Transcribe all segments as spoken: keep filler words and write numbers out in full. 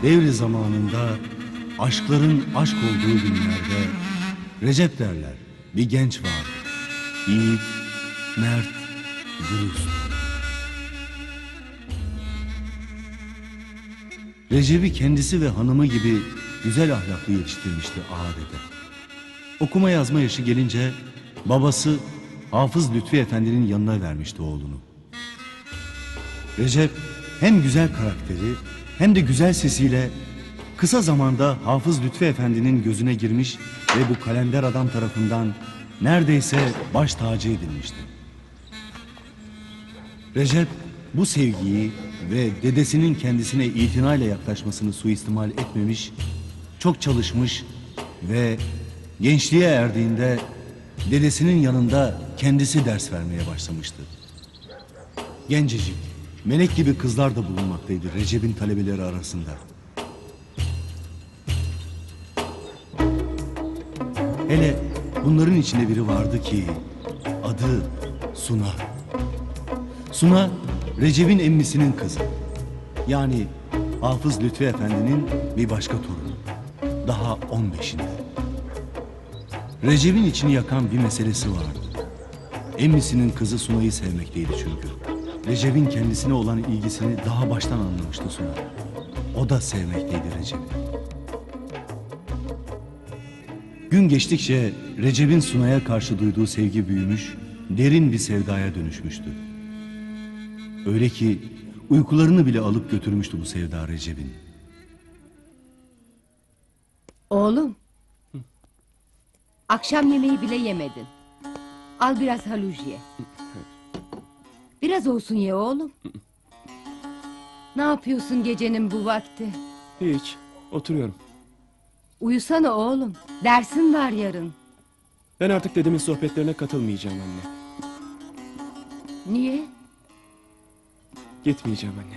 devri zamanında aşkların aşk olduğu günlerde Recep derler bir genç vardı. Yiğit, mert, dürüst. Recep'i kendisi ve hanımı gibi güzel ahlaklı yetiştirmişti adeta. Okuma yazma yaşı gelince babası Hafız Lütfi Efendi'nin yanına vermişti oğlunu. Recep hem güzel karakteri hem de güzel sesiyle kısa zamanda Hafız Lütfi Efendi'nin gözüne girmiş ve bu kalender adam tarafından neredeyse baş tacı edilmişti. Recep bu sevgiyi ve dedesinin kendisine itinayla yaklaşmasını suistimal etmemiş, çok çalışmış ve gençliğe erdiğinde dedesinin yanında kendisi ders vermeye başlamıştı. Gencecik, melek gibi kızlar da bulunmaktaydı Recep'in talebeleri arasında. Hele bunların içinde biri vardı ki adı Suna. Suna, Recep'in emmisinin kızı. Yani Hafız Lütfi Efendi'nin bir başka torunu. Daha on beşinde. Recep'in içini yakan bir meselesi vardı. Emmisinin kızı Suna'yı sevmekteydi çünkü. Recep'in kendisine olan ilgisini daha baştan anlamıştı Suna. O da sevmekteydi Recep'i. Gün geçtikçe Recep'in Suna'ya karşı duyduğu sevgi büyümüş, derin bir sevdaya dönüşmüştü. Öyle ki uykularını bile alıp götürmüştü bu sevda Recep'in. Oğlum. Hı. Akşam yemeği bile yemedin. Al biraz haluj ye. Biraz olsun ye oğlum. Ne yapıyorsun gecenin bu vakti? Hiç, oturuyorum. Uyusana oğlum. Dersin var yarın. Ben artık dedemin sohbetlerine katılmayacağım anne. Niye? Gitmeyeceğim anne.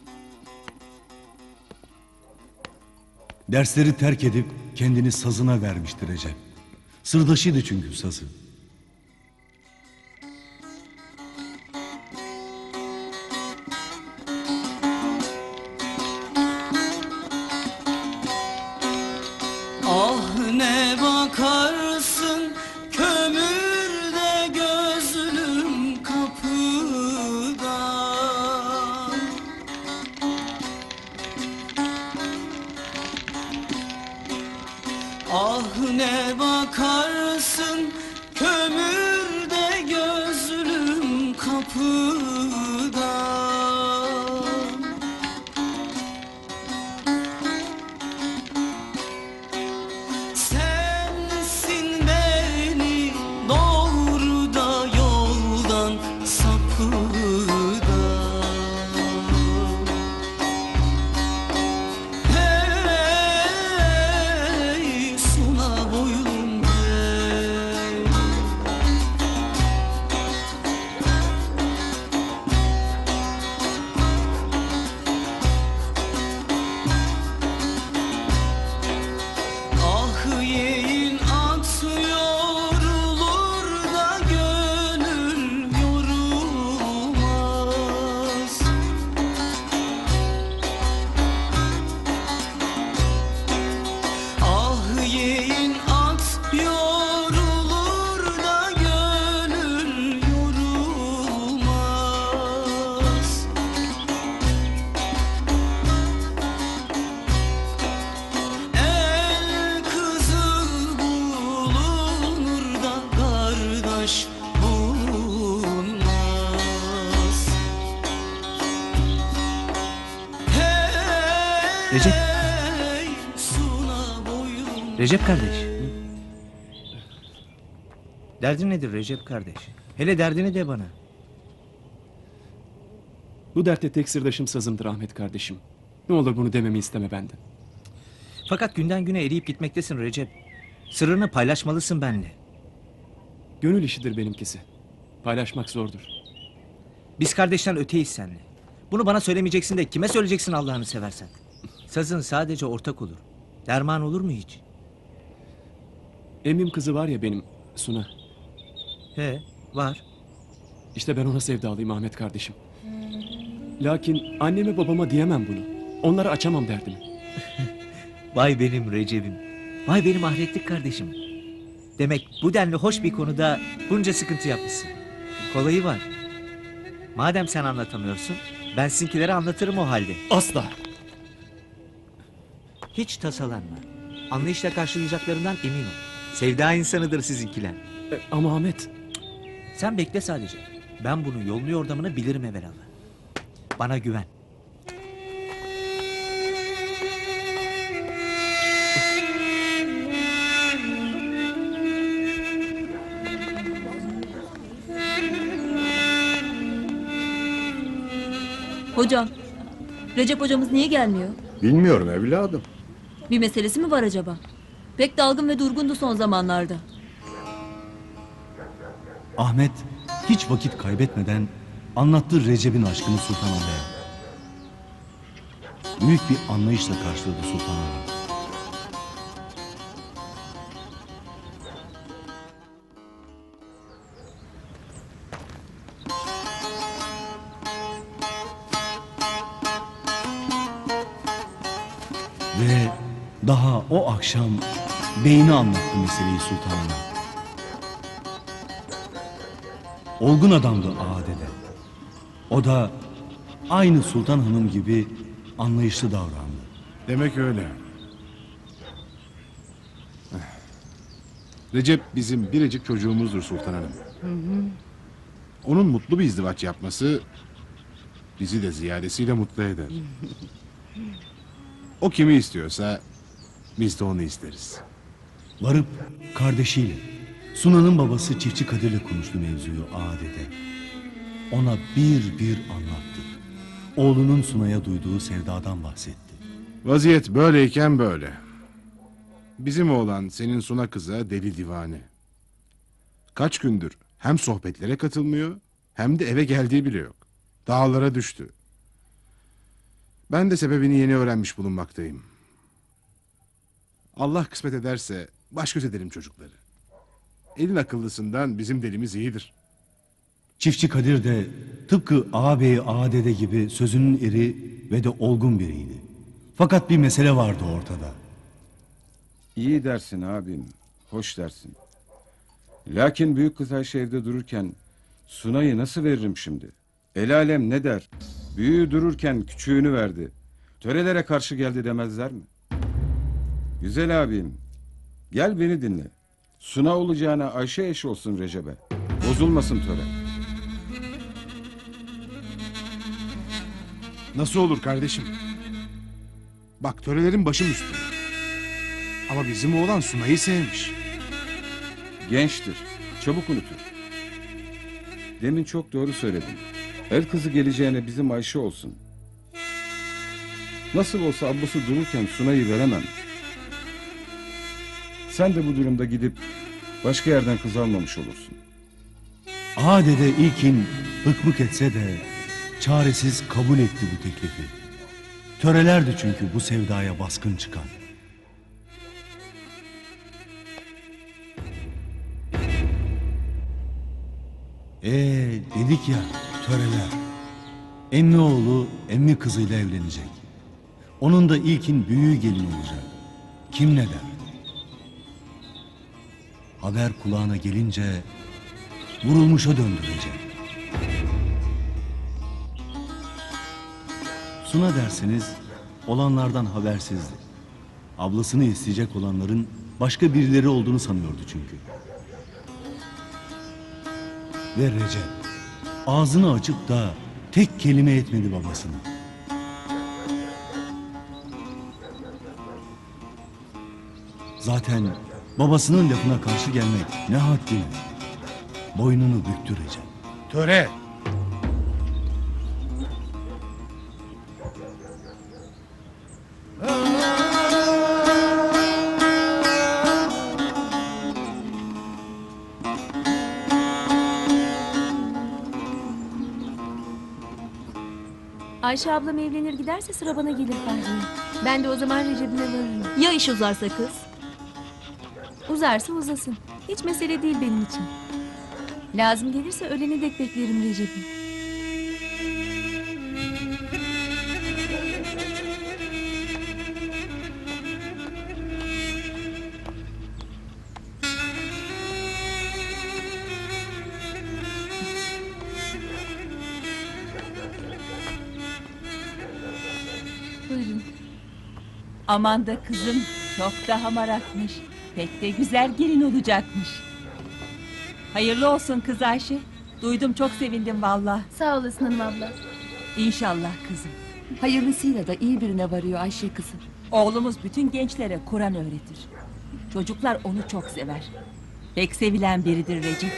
Dersleri terk edip kendini sazına vermişti Recep. Sırdaşıydı çünkü sazı. Ah ne bakarsın kömürde gözlüm kapıda. Ah ne bakarsın kömürde gözlüm kapıda. Sensin beni doğru da yoldan sapıda. Hey Suna boyum hey. Ah yeğin at yorulur da gönül yorulmaz. Ah yeğin at yorulur da gönül yorulmaz. El kızı bulunur da kardeş bulunmaz. Hey, Recep. Suna boyum. Recep kardeş. Derdin nedir Recep kardeş? Hele derdini de bana. Bu dertte tek sırdaşım sazımdır Ahmet kardeşim. Ne olur bunu dememi isteme benden. Fakat günden güne eriyip gitmektesin Recep. Sırrını paylaşmalısın benimle. Gönül işidir benimkisi. Paylaşmak zordur. Biz kardeşten öteyiz seninle. Bunu bana söylemeyeceksin de kime söyleyeceksin Allah'ını seversen? Sazın sadece ortak olur. Derman olur mu hiç? Emmim kızı var ya benim, Suna. He, var. İşte ben ona sevdalıyım Ahmet kardeşim. Lakin anneme babama diyemem bunu. Onlara açamam derdimi. Vay benim Recep'im. Vay benim ahretlik kardeşim. Demek bu denli hoş bir konuda bunca sıkıntı yapmışsın. Kolayı var. Madem sen anlatamıyorsun, ben sizinkilere anlatırım o halde. Asla. Hiç tasalanma. Anlayışla karşılayacaklarından emin ol. Sevda insanıdır sizinkiler. E, Ama Ahmet. Sen bekle sadece. Ben bunu yolunu yordamını bilirim evvelallah. Bana güven. Hocam, Recep hocamız niye gelmiyor? Bilmiyorum evladım. Bir meselesi mi var acaba? Pek dalgın ve durgundu son zamanlarda. Ahmet hiç vakit kaybetmeden anlattı Recep'in aşkını Sultan Ağa'ya. Büyük bir anlayışla karşıladı Sultan Ağa. Ve daha o akşam beyine anlattı meseleyi sultanına. Olgun adamdı ağa dede. O da aynı Sultan Hanım gibi anlayışlı davrandı. Demek öyle. Recep bizim biricik çocuğumuzdur Sultan Hanım. Onun mutlu bir izdivaç yapması bizi de ziyadesiyle mutlu eder. O kimi istiyorsa biz de onu isteriz. Varıp kardeşiyle, Sunan'ın babası Çiftçi Kadir'le konuştu mevzuyu ağa dede. Ona bir bir anlattı. Oğlunun Sunay'a duyduğu sevdadan bahsetti. Vaziyet böyleyken böyle. Bizim oğlan senin Suna kıza deli divane. Kaç gündür hem sohbetlere katılmıyor hem de eve geldiği bile yok. Dağlara düştü. Ben de sebebini yeni öğrenmiş bulunmaktayım. Allah kısmet ederse baş göz edelim çocukları. Elin akıllısından bizim delimiz iyidir. Çiftçi Kadir de tıpkı ağabeyi ağa dede gibi sözünün eri ve de olgun biriydi. Fakat bir mesele vardı ortada. İyi dersin abim, hoş dersin. Lakin büyük kız Ayşe evde dururken Sunay'ı nasıl veririm şimdi? El alem ne der? Büyüğü dururken küçüğünü verdi. Törelere karşı geldi demezler mi? Güzel abim, gel beni dinle. Suna olacağına Ayşe eş olsun Recep'e. Bozulmasın töre. Nasıl olur kardeşim? Bak törelerin başım üstüne. Ama bizim oğlan Sunay'ı sevmiş. Gençtir, çabuk unutur. Demin çok doğru söyledin. El kızı geleceğine bizim Ayşe olsun. Nasıl olsa ablası dururken Sunay'ı veremem. Sen de bu durumda gidip başka yerden kız almamış olursun. Ağa dede ilkin bıkmık etse de çaresiz kabul etti bu teklifi. Törelerdi çünkü bu sevdaya baskın çıkan. Ee dedik ya töreler. Emmi oğlu emmi kızıyla evlenecek. Onun da ilkin büyüğü gelin olacak. Kim ne der? Haber kulağına gelince vurulmuşa döndü Recep. Suna derseniz olanlardan habersizdi. Ablasını isteyecek olanların başka birileri olduğunu sanıyordu çünkü. Ve Recep ağzını açıp da tek kelime etmedi babasına. Zaten babasının lafına karşı gelmek ne haddine. Boynunu büktü Recep. Töre! Ayşe ablam evlenir giderse sıra bana gelir Fahriye. Ben de o zaman Recep'ime varırım. Ya iş uzarsa kız? Uzarsa uzasın. Hiç mesele değil benim için. Lazım gelirse ölene dek beklerim Recep'i. Aman da kızım çok daha marakmış. Pek de güzel gelin olacakmış. Hayırlı olsun kız Ayşe. Duydum çok sevindim valla. Sağ olasın hanım abla. İnşallah kızım. Hayırlısıyla da iyi birine varıyor Ayşe kızım. Oğlumuz bütün gençlere Kur'an öğretir. Çocuklar onu çok sever. Pek sevilen biridir Recep.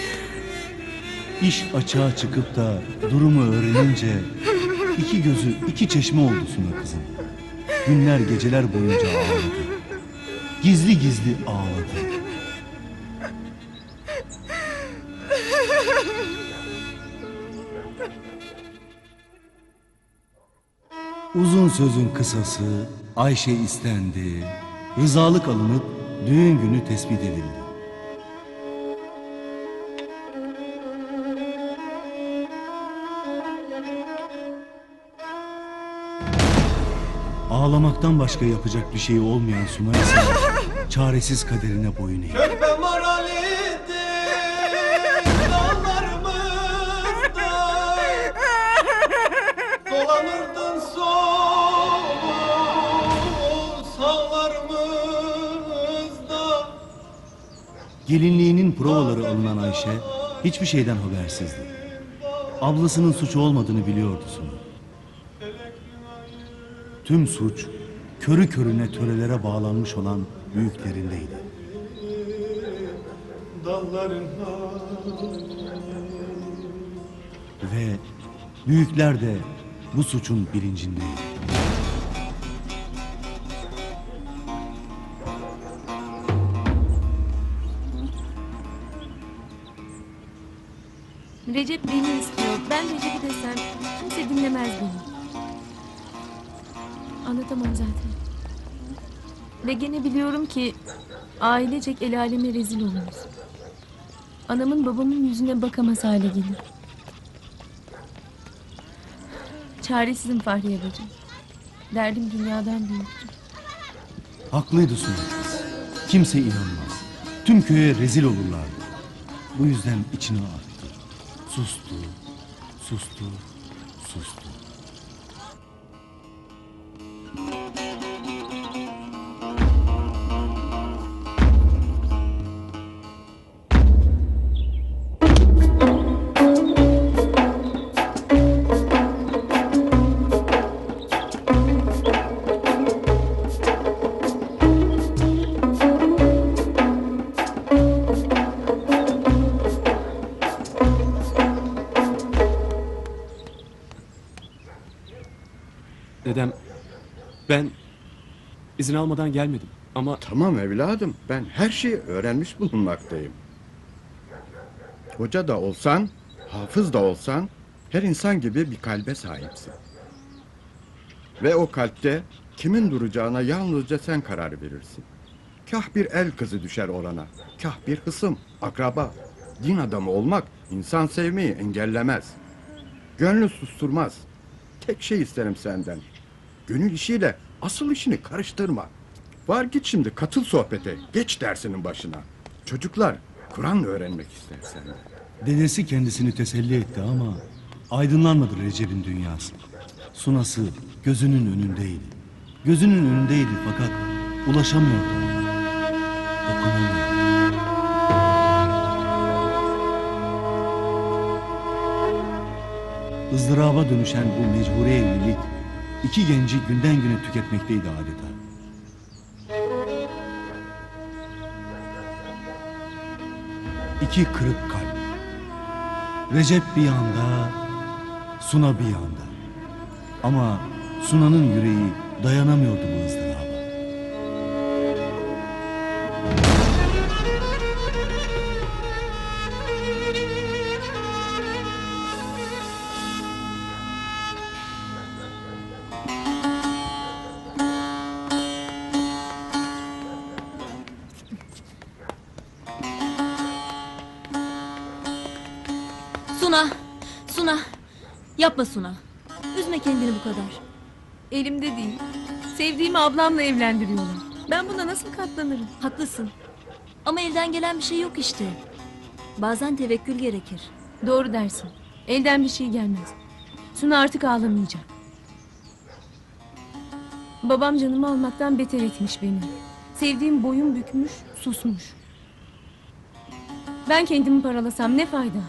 İş açığa çıkıp da durumu öğrenince iki gözü iki çeşme oldu Suna kızım. Günler geceler boyunca ağladı. Gizli gizli ağladı. Uzun sözün kısası Ayşe istendi. Rızalık alınıp düğün günü tespit edildi. Ağlamaktan başka yapacak bir şey olmayan Suna ise çaresiz kaderine boyun eğdi. Körpe moraliydi dağlarımızda. Dolanırdın sol sağlarımızda. Gelinliğinin provaları alınan Ayşe hiçbir şeyden habersizdi. Ablasının suçu olmadığını biliyordu Suna. Tüm suç körü körüne törelere bağlanmış olan büyüklerindeydi. Ve büyükler de bu suçun bilincindeydi. Recep beni istiyor. Ben Recep'i desem kimse dinlemez beni. Anlatamam zaten. Ve gene biliyorum ki ailecek el aleme rezil oluruz. Anamın babamın yüzüne bakamaz hale gelir. Çaresizim Fahriye bacım. Derdim dünyadan büyüktür. Haklıydı Suna kız. Kimse inanmaz. Tüm köye rezil olurlardı. Bu yüzden içine attı. Sustu, sustu, sustu. Dedem, ben izin almadan gelmedim ama Tamam evladım, ben her şeyi öğrenmiş bulunmaktayım. Hoca da olsan, hafız da olsan, her insan gibi bir kalbe sahipsin. Ve o kalpte kimin duracağına yalnızca sen karar verirsin. Kah bir el kızı düşer orana, kah bir hısım, akraba. Din adamı olmak insan sevmeyi engellemez. Gönlü susturmaz. Tek şey isterim senden. Gönül işiyle asıl işini karıştırma. Var git şimdi katıl sohbete, geç dersinin başına. Çocuklar Kur'an öğrenmek ister senden. Dedesi kendisini teselli etti ama aydınlanmadı Recep'in dünyası. Sunası gözünün önündeydi. Gözünün önündeydi fakat ulaşamıyordu. Dokunamıyordu. ızdıraba dönüşen bu mecburi evlilik iki genci günden güne tüketmekteydi adeta. İki kırık kalp. Recep bir yanda, Suna bir yanda. Ama Suna'nın yüreği dayanamıyordu bu ızdıraba. Suna, Suna. Yapma Suna. Üzme kendini bu kadar. Elimde değil. Sevdiğimi ablamla evlendiriyorlar. Ben buna nasıl katlanırım? Haklısın. Ama elden gelen bir şey yok işte. Bazen tevekkül gerekir. Doğru dersin. Elden bir şey gelmez. Suna artık ağlamayacak. Babam canımı almaktan beter etmiş beni. Sevdiğim boyun bükmüş, susmuş. Ben kendimi paralasam ne fayda?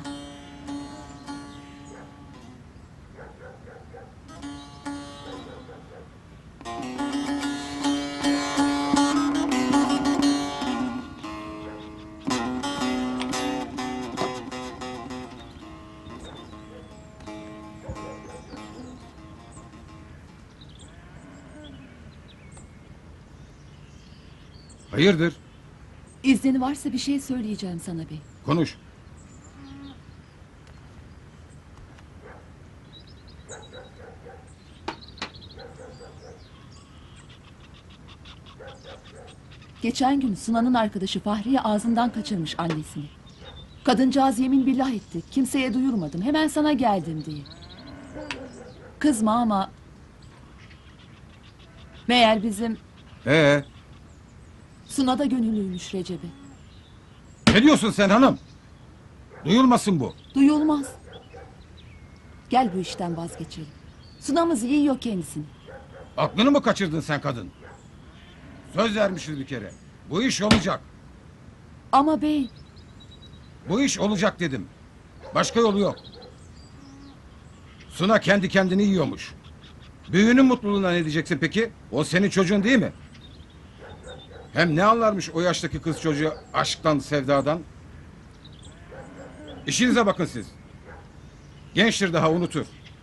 Hayırdır? İzni varsa bir şey söyleyeceğim sana bey. Konuş. Geçen gün Sunan'ın arkadaşı Fahriye ağzından kaçırmış annesini. Kadıncağız yemin billah etti. Kimseye duyurmadım. Hemen sana geldim diye. Kızma ama... Meğer bizim Ee, Suna da gönüllüymüş Recep'e. ne diyorsun sen hanım? Duyulmasın bu. Duyulmaz. Gel bu işten vazgeçelim. Sunamız yiyor kendisini. Aklını mı kaçırdın sen kadın? Söz vermişiz bir kere. Bu iş olacak. Ama bey... Bu iş olacak dedim. Başka yolu yok. Suna kendi kendini yiyormuş. Büyüğünün mutluluğuna ne diyeceksin peki? O senin çocuğun değil mi? Hem ne anlarmış o yaştaki kız çocuğu aşktan, sevdadan? İşinize bakın siz. Gençtir daha, unutur.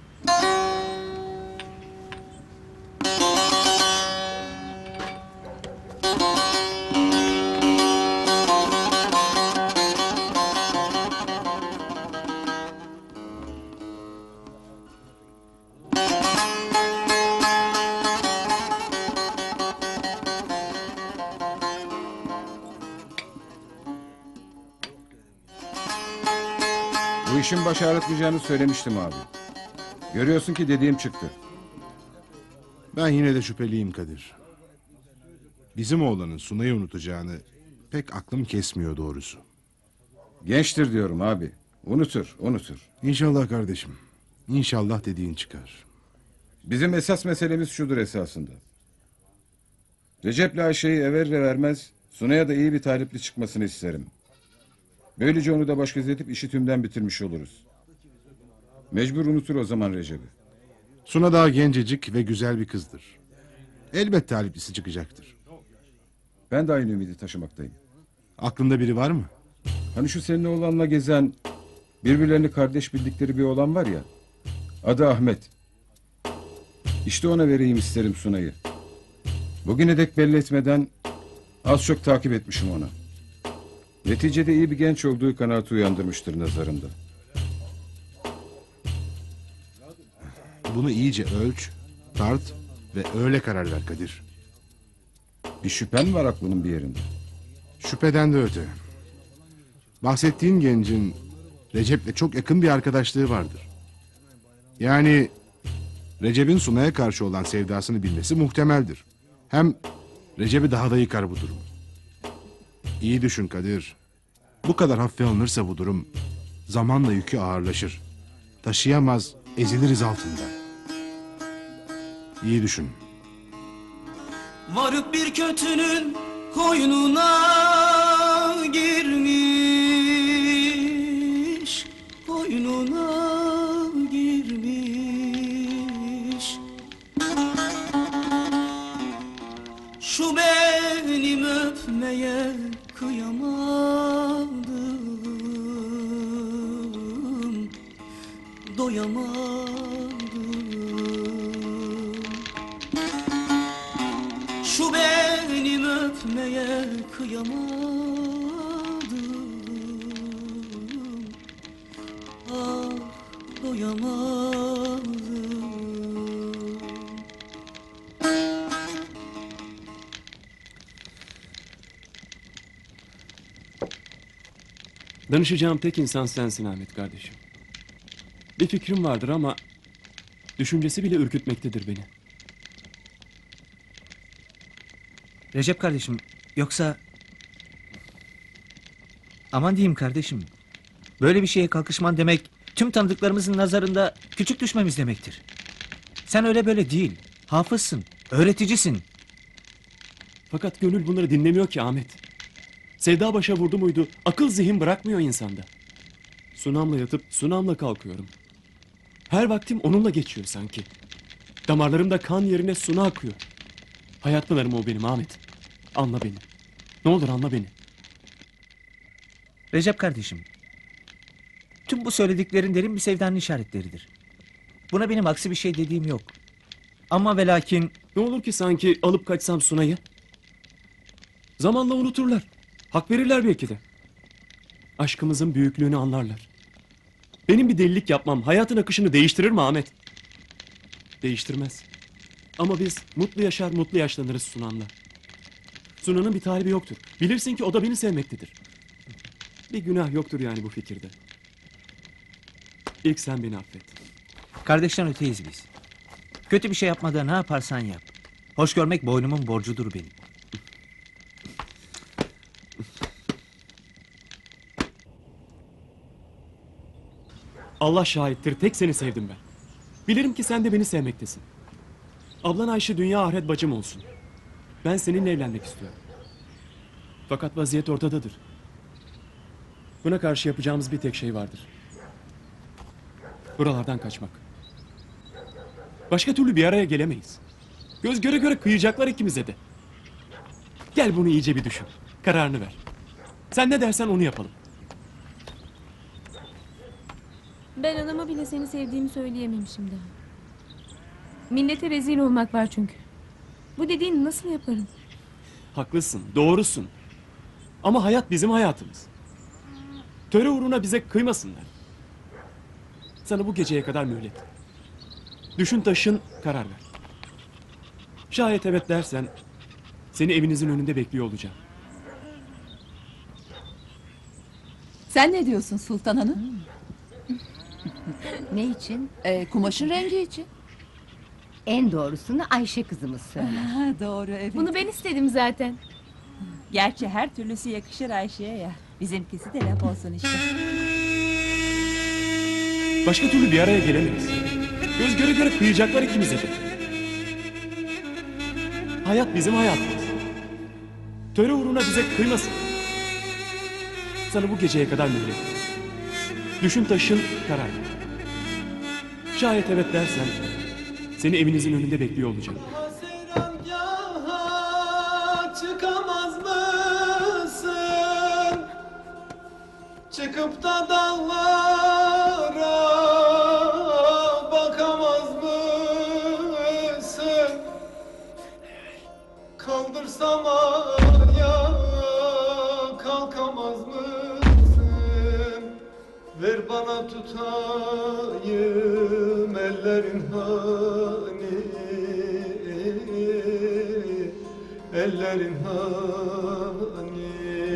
Bu işin baş ağrıtmayacağını söylemiştim abi. Görüyorsun ki dediğim çıktı. Ben yine de şüpheliyim Kadir. Bizim oğlanın Sunay'ı unutacağını pek aklım kesmiyor doğrusu. Gençtir diyorum abi. Unutur, unutur. İnşallah kardeşim. İnşallah dediğin çıkar. Bizim esas meselemiz şudur esasında. Recep'le Ayşe'yi everle vermez, Sunay'a da iyi bir talipli çıkmasını isterim. Böylece onu da baş gözetip işi tümden bitirmiş oluruz. Mecbur unutur o zaman Recep'i. Suna daha gencecik ve güzel bir kızdır. Elbet taliplisi çıkacaktır. Ben de aynı ümidi taşımaktayım. Aklında biri var mı? Hani şu senin oğlanla gezen, birbirlerini kardeş bildikleri bir oğlan var ya, adı Ahmet. İşte ona vereyim isterim Sunay'ı. Bugüne dek belli etmeden az çok takip etmişim onu. Neticede iyi bir genç olduğu kanaati uyandırmıştır nazarımda. Bunu iyice ölç, tart ve öyle karar ver Kadir. Bir şüphen var aklının bir yerinde. Şüpheden de öte. Bahsettiğin gencin Recep'le çok yakın bir arkadaşlığı vardır. Yani Recep'in Sunay'a karşı olan sevdasını bilmesi muhtemeldir. Hem Recep'i daha da yıkar bu durum. İyi düşün Kadir. Bu kadar hafife alınırsa bu durum zamanla yükü ağırlaşır. Taşıyamaz, eziliriz altında. İyi düşün. Varıp bir kötünün koynuna girmiş, koynuna girmiş. Şu benim öpmeye kıyamadım, doyamadım. Şu benim öpmeye kıyamadım, ah doyamadım. Danışacağım tek insan sensin Ahmet kardeşim. Bir fikrim vardır ama düşüncesi bile ürkütmektedir beni. Recep kardeşim, yoksa... Aman diyeyim kardeşim. Böyle bir şeye kalkışman demek tüm tanıdıklarımızın nazarında küçük düşmemiz demektir. Sen öyle böyle değil. Hafızsın, öğreticisin. Fakat gönül bunları dinlemiyor ki Ahmet. Sevda başa vurdu muydu akıl zihin bırakmıyor insanda. Sunamla yatıp sunamla kalkıyorum. Her vaktim onunla geçiyor sanki. Damarlarımda kan yerine suna akıyor. Hayat pınarım o benim Ahmet. Anla beni. Ne olur anla beni. Recep kardeşim, tüm bu söylediklerin derin bir sevdanın işaretleridir. Buna benim aksi bir şey dediğim yok. Ama ve lakin Ne olur ki sanki alıp kaçsam Sunay'ı? Zamanla unuturlar. Hak verirler belki de. Aşkımızın büyüklüğünü anlarlar. Benim bir delilik yapmam hayatın akışını değiştirir mi Ahmet? Değiştirmez. Ama biz mutlu yaşar mutlu yaşlanırız Sunan'la. Sunan'ın bir talibi yoktur. Bilirsin ki o da beni sevmektedir. Bir günah yoktur yani bu fikirde. İlk sen beni affet. kardeşten öteyiz biz. Kötü bir şey yapmada ne yaparsan yap. Hoş görmek boynumun borcudur benim. Allah şahittir tek seni sevdim ben. Bilirim ki sen de beni sevmektesin. Ablan Ayşe dünya ahiret bacım olsun. Ben seninle evlenmek istiyorum. Fakat vaziyet ortadadır. Buna karşı yapacağımız bir tek şey vardır. Buralardan kaçmak. Başka türlü bir araya gelemeyiz. Göz göre göre kıyacaklar ikimize de. Gel bunu iyice bir düşün. Kararını ver. Sen ne dersen onu yapalım. Ben anama bile seni sevdiğimi söyleyememişim daha. Millete rezil olmak var çünkü. Bu dediğini nasıl yaparım? Haklısın, doğrusun. Ama hayat bizim hayatımız. Töre uğruna bize kıymasınlar. Sana bu geceye kadar mühlet. Düşün taşın, karar ver. Şayet evet dersen, seni evinizin önünde bekliyor olacağım. Sen ne diyorsun Sultan Hanım? Ne için? Ee, kumaşın rengi için. En doğrusunu Ayşe kızımız söyler. Ha, doğru evet. Bunu ben istedim zaten. Gerçi her türlüsü yakışır Ayşe'ye ya. Bizimkisi de laf olsun işte. Başka türlü bir araya gelemeyiz. Göz göre göre kıyacaklar ikimize de. Hayat bizim hayatımız. Töre uğruna bize kıymasın. Sana bu geceye kadar mühlet. Düşün taşın, karar ver. Şayet evet dersen, seni evinizin önünde bekliyor olacağım. Haserangaha çıkamaz mısın? Çıkıp da dağlara bakamaz mısın? Kaldırsam ayağa kalkamaz mısın? Ver bana tutayım ellerin hani, ellerin hani.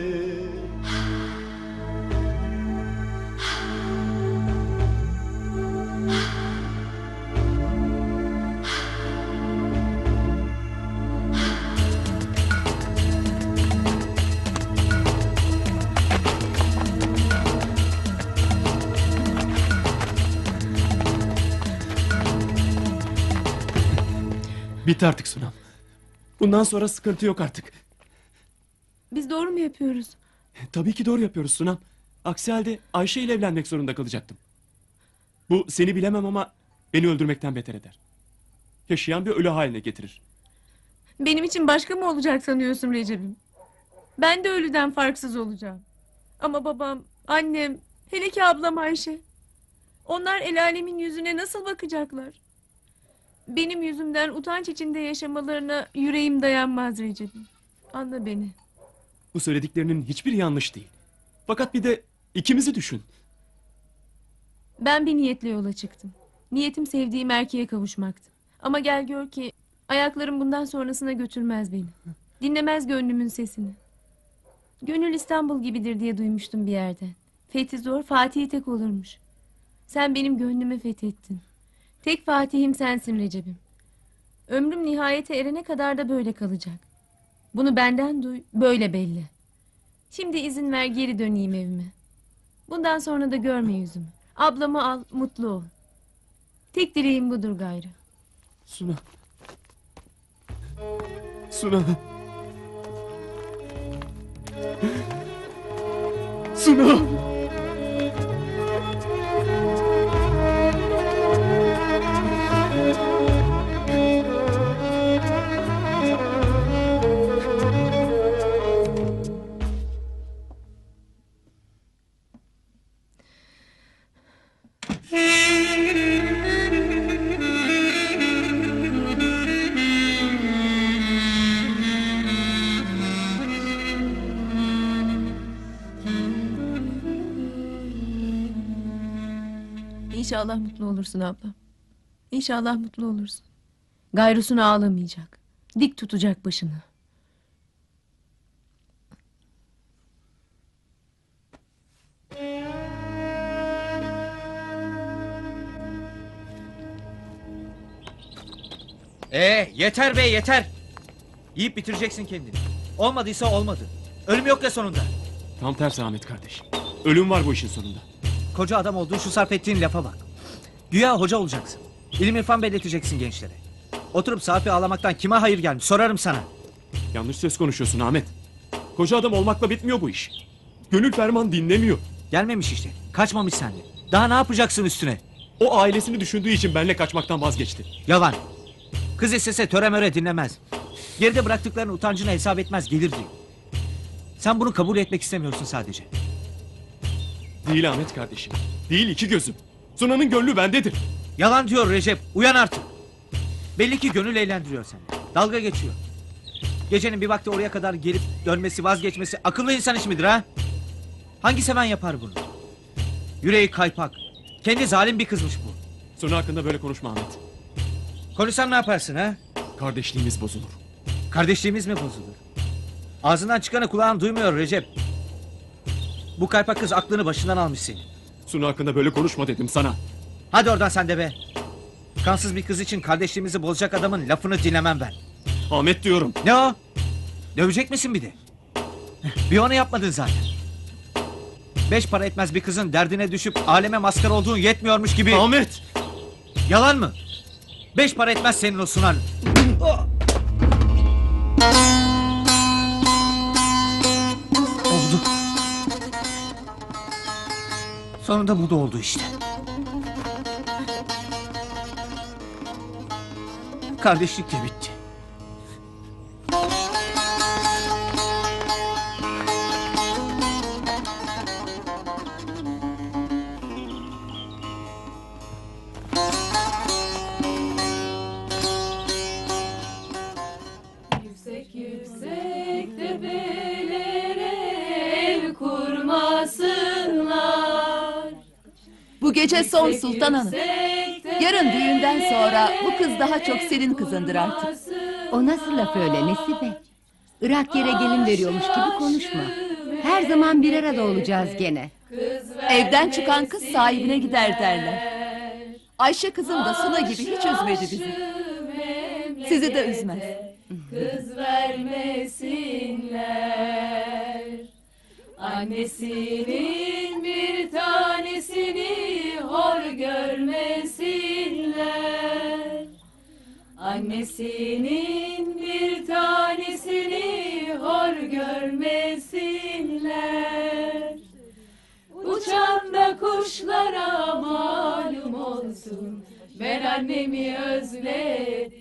Bitti artık Sunam. Bundan sonra sıkıntı yok artık. Biz doğru mu yapıyoruz? Tabii ki doğru yapıyoruz Sunam. Aksi halde Ayşe ile evlenmek zorunda kalacaktım. Bu seni bilemem ama beni öldürmekten beter eder. Yaşayan bir ölü haline getirir. Benim için başka mı olacak sanıyorsun Recep'im? Ben de ölüden farksız olacağım. Ama babam, annem, hele ki ablam Ayşe. Onlar el alemin yüzüne nasıl bakacaklar? Benim yüzümden utanç içinde yaşamalarına yüreğim dayanmaz Recep'im. Anla beni. Bu söylediklerinin hiçbir yanlış değil. Fakat bir de ikimizi düşün. Ben bir niyetle yola çıktım. Niyetim sevdiğim erkeğe kavuşmaktı. Ama gel gör ki ayaklarım bundan sonrasına götürmez beni. Dinlemez gönlümün sesini. Gönül İstanbul gibidir diye duymuştum bir yerden. Fethi zor, Fatih'i tek olurmuş. Sen benim gönlümü fethettin. Tek Fatih'im sensin Recep'im. Ömrüm nihayete erene kadar da böyle kalacak. Bunu benden duy, böyle belli. Şimdi izin ver geri döneyim evime. Bundan sonra da görme yüzümü. Ablamı al, mutlu ol. Tek dileğim budur gayrı. Suna, Suna. Suna. İnşallah mutlu olursun ablam. İnşallah mutlu olursun. Gayrusunu ağlamayacak. Dik tutacak başını. Ee, yeter be yeter. Yiyip bitireceksin kendini. Olmadıysa olmadı. Ölüm yok ya sonunda. Tam tersi Ahmet kardeş. Ölüm var bu işin sonunda. Koca adam olduğun şu sarf ettiğin lafa bak. Güya hoca olacaksın. İlim irfan belleteceksin gençlere. Oturup safi ağlamaktan kime hayır gelmiş sorarım sana. Yanlış söz konuşuyorsun Ahmet. Koca adam olmakla bitmiyor bu iş. Gönül ferman dinlemiyor. Gelmemiş işte. Kaçmamış sende. Daha ne yapacaksın üstüne? O ailesini düşündüğü için benimle kaçmaktan vazgeçti. Yalan. Kız istese töre möre dinlemez. Geride bıraktıklarının utancını hesap etmez gelir diyor. Sen bunu kabul etmek istemiyorsun sadece. Değil Ahmet kardeşim. Değil iki gözüm. Suna'nın gönlü bendedir. Yalan diyor Recep. Uyan artık. Belli ki gönül eğlendiriyor seni. Dalga geçiyor. Gecenin bir vakti oraya kadar gelip dönmesi, vazgeçmesi akıllı insan iş midir ha? Hangi seven yapar bunu? Yüreği kaypak. Kendi zalim bir kızmış bu. Suna hakkında böyle konuşma Ahmet. Konuşsan ne yaparsın ha? Kardeşliğimiz bozulur. Kardeşliğimiz mi bozulur? Ağzından çıkanı kulağın duymuyor Recep. Bu kaypak kız aklını başından almış seni. Suna hakkında böyle konuşma dedim sana. Hadi oradan sen de be. Kansız bir kız için kardeşliğimizi bozacak adamın lafını dinlemem ben. Ahmet diyorum. Ne o? Dövecek misin bir de? Bir onu yapmadın zaten. Beş para etmez bir kızın derdine düşüp aleme maskara olduğun yetmiyormuş gibi. Ahmet! Yalan mı? Beş para etmez senin o Sunan. Oldu. Sonunda bu da oldu işte. Kardeşlik de bitti. Yüksek yüksek tepelere el kurmasınlar. Bu gece son Sultan Hanım. Yarın düğünden sonra bu kız daha çok senin kızındır artık. O nasıl laf öyle Nesibe? Irak yere gelin veriyormuş gibi konuşma. Her zaman bir arada olacağız gene. Evden çıkan kız sahibine gider derler. Ayşe kızım da Suna gibi hiç üzmedi bizi. Sizi de üzmez. Kız vermesinler. Annesinin bir tanesini hor görmesinler. Annesinin bir tanesini hor görmesinler. Uçan da kuşlara malum olsun, ben annemi özledim.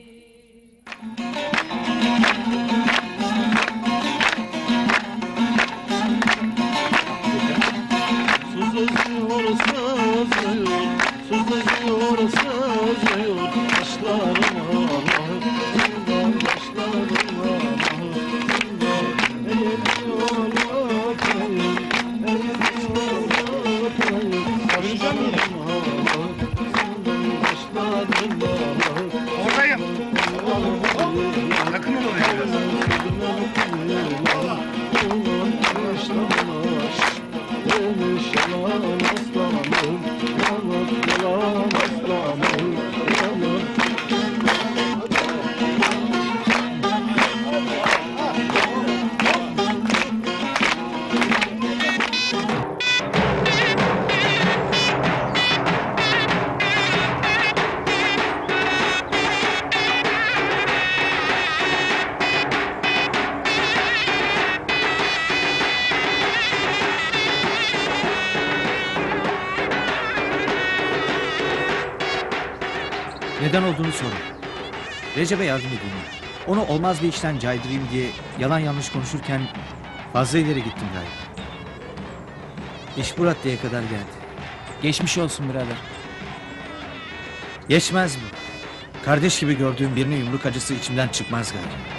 Sızlıyor, sızlıyor, sızlıyor, sızlıyor başlarıma Allah'ım, başlarıma Allah'ım Eriyor, öpeyim, eriyor, öpeyim Başlarıma Allah'ım, başlarıma Allah'ım Oradayım. Yakın olun biraz. Yalan aslanım, yalan aslanım, Neden olduğunu sorun. Recep'e yardım edeyim. Onu olmaz bir işten caydırayım diye yalan yanlış konuşurken fazla ileri gittim galiba. İş bu raddeye kadar geldi. Geçmiş olsun birader. Geçmez bu. Kardeş gibi gördüğüm birine yumruk acısı içimden çıkmaz galiba.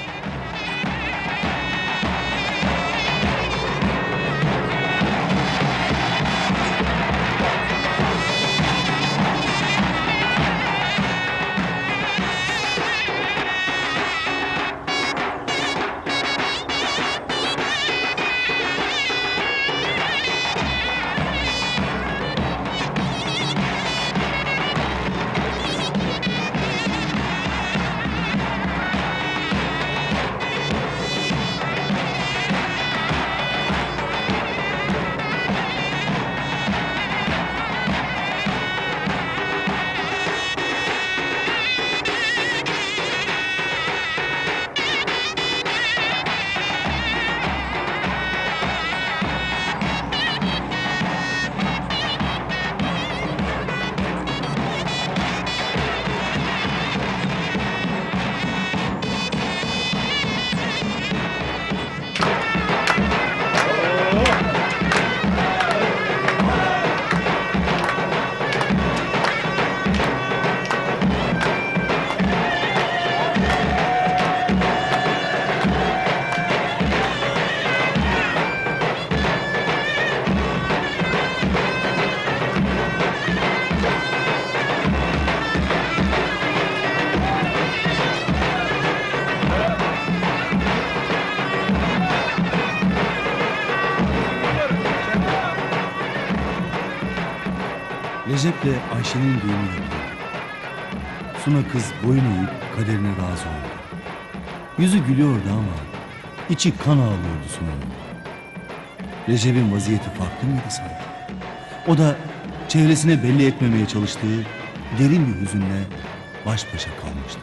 Recep'le Ayşe'nin düğünü yapıldı. Suna kız boyun eğip kaderine razı oldu. Yüzü gülüyordu ama içi kan ağlıyordu Suna'nın. Recep'in vaziyeti farklı mıydı sanki? O da çevresine belli etmemeye çalıştığı derin bir hüzünle baş başa kalmıştı.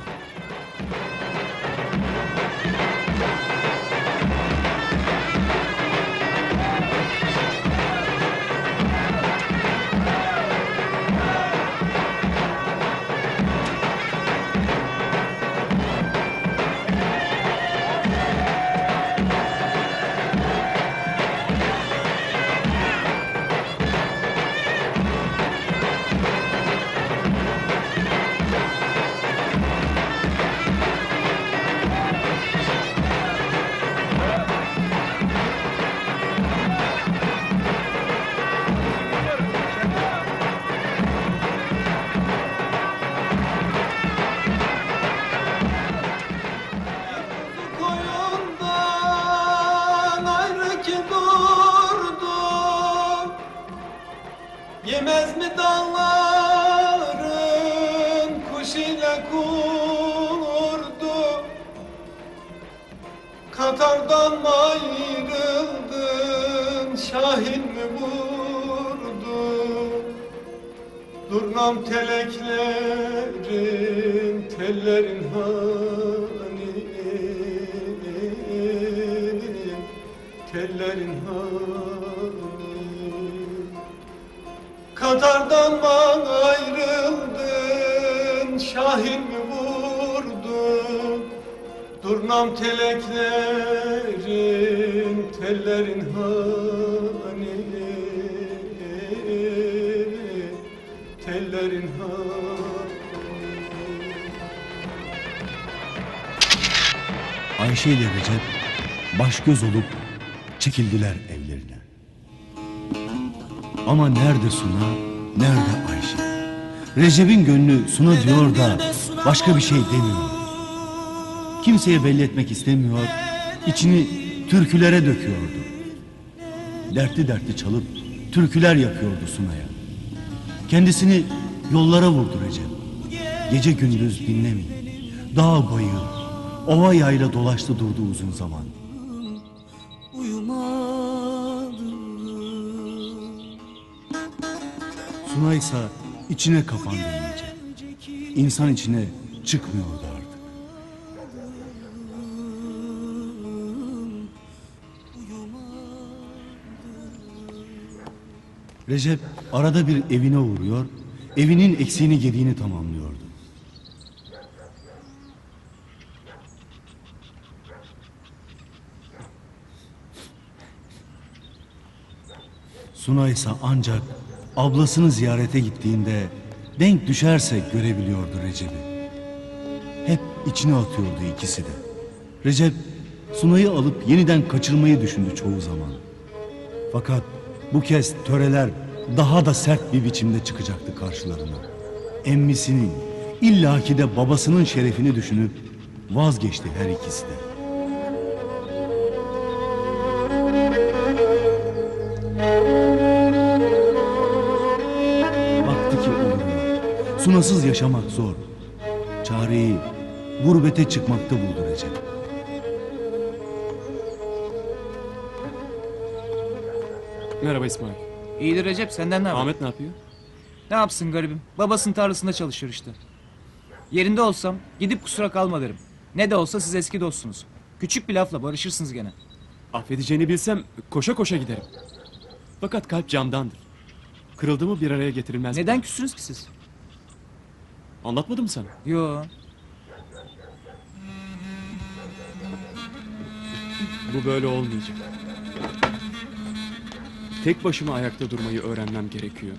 Koyundan ayrı ki durdu, yemez mi dağların kuş ile kurdu? Katardan mı ayrıldın, Şahin mi vurdu? Durnam teleklerin, tellerin hani, tellerin hani. Katardan mı ayrıldın, Şahin mi vurdu? Durnam teleklerin, tellerin hani, tellerin hani. Ayşe ile Recep baş göz olup çekildiler evlerine. Ama nerede Suna, nerede Ayşe? Recep'in gönlü Suna diyor da başka bir şey demiyor. Kimseye belli etmek istemiyor, içini türkülere döküyordu. Dertli dertli çalıp türküler yapıyordu Suna'ya. Kendisini yollara vurdu Recep. Gece gündüz dinlemiyor. Dağ bayır, ova yayla dolaştı durdu uzun zaman. Suna ise içine kapandı iyice. İnsan içine çıkmıyordu artık. Recep arada bir evine uğruyor, evinin eksiğini yediğini tamamlıyordu. Suna ise ancak ablasını ziyarete gittiğinde denk düşerse görebiliyordu Recep'i. Hep içine atıyordu ikisi de. Recep Sunay'ı alıp yeniden kaçırmayı düşündü çoğu zaman. Fakat bu kez töreler daha da sert bir biçimde çıkacaktı karşılarına. Emmisinin, illaki de babasının şerefini düşünüp vazgeçti her ikisi de. Baktı ki olmuyor. Sunasız yaşamak zor. Çareyi gurbete çıkmakta buldu Recep. Merhaba İsmail. İyidir Recep, senden ne haber? Ahmet ne yapıyor? Ne yapsın garibim? Babasının tarlasında çalışıyor işte. Yerinde olsam gidip kusura kalma derim. Ne de olsa siz eski dostsunuz. Küçük bir lafla barışırsınız gene. Affedeceğini bilsem koşa koşa giderim. Fakat kalp camdandır. Kırıldı mı bir araya getirilmez. Neden küssünüz ki siz? Anlatmadım mı sana? Yo. Bu böyle olmayacak. Tek başıma ayakta durmayı öğrenmem gerekiyor.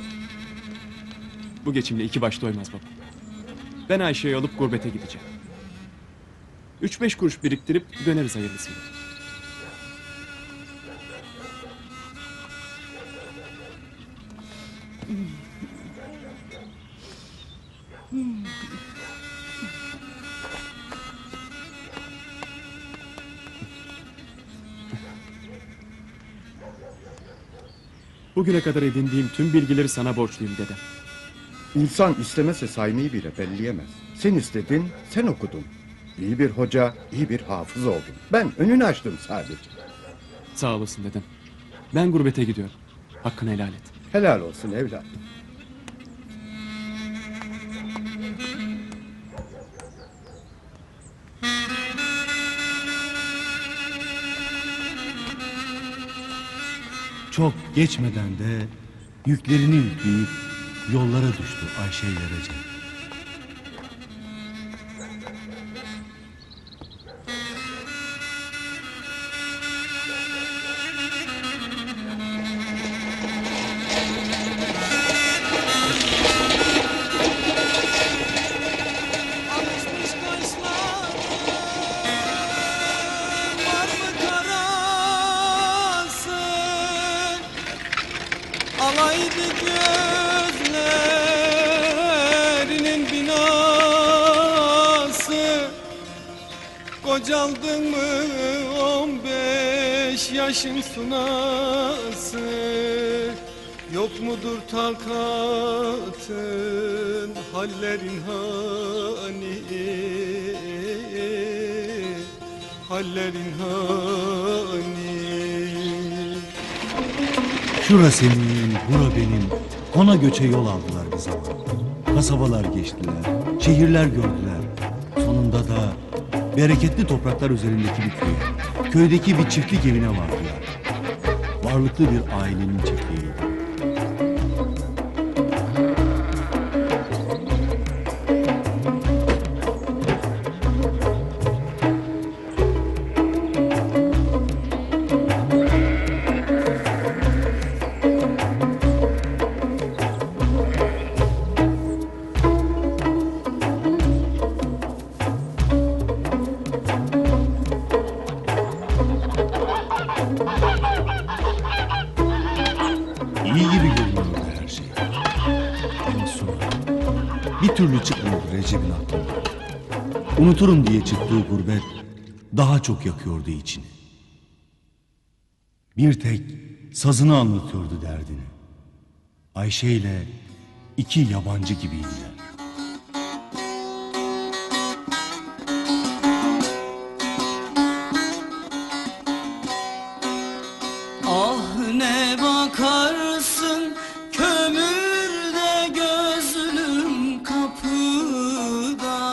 Bu geçimle iki baş doymaz baba. Ben Ayşe'yi alıp gurbete gideceğim. Üç beş kuruş biriktirip döneriz hayırlısıyla. Bugüne kadar edindiğim tüm bilgileri sana borçluyum dedem. İnsan istemese saymayı bile belleyemez. Sen istedin, sen okudun. İyi bir hoca, iyi bir hafız oldun. Ben önünü açtım sadece. Sağ olasın dedem. Ben gurbete gidiyorum. Hakkını helal et. Helal olsun evlat. Çok geçmeden de yüklerini yükleyip yollara düştü Ayşe ile Recep. Alaydı gözlerinin binası. Kocaldın mı on beş yaşın sunası. Yok mudur takatın hallerin hani, hallerin hani. Şura senin, bura benim. Ona göçe yol aldılar bir zaman. Kasabalar geçtiler, şehirler gördüler. Sonunda da bereketli topraklar üzerindeki bir köye, köydeki bir çiftlik evine vardılar. Varlıklı bir ailenin çiftliğiydi. İyi gibi görünüyordu her şey. Ama sonra bir türlü çıkmıyordu Recep'in aklından. Unuturum diye çıktığı gurbet daha çok yakıyordu içini. Bir tek sazını anlatıyordu derdini. Ayşe ile iki yabancı gibiydiler. Ah ne bakarsın kömürde gözlüm kapıda.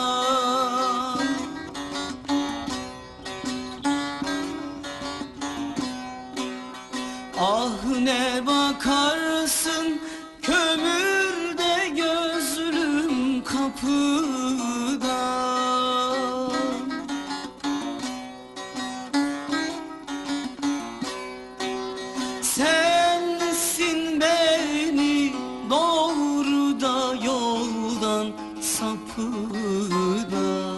Ah ne bakarsın kömürde gözlüm kapıda. Sen da yoldan sapı da.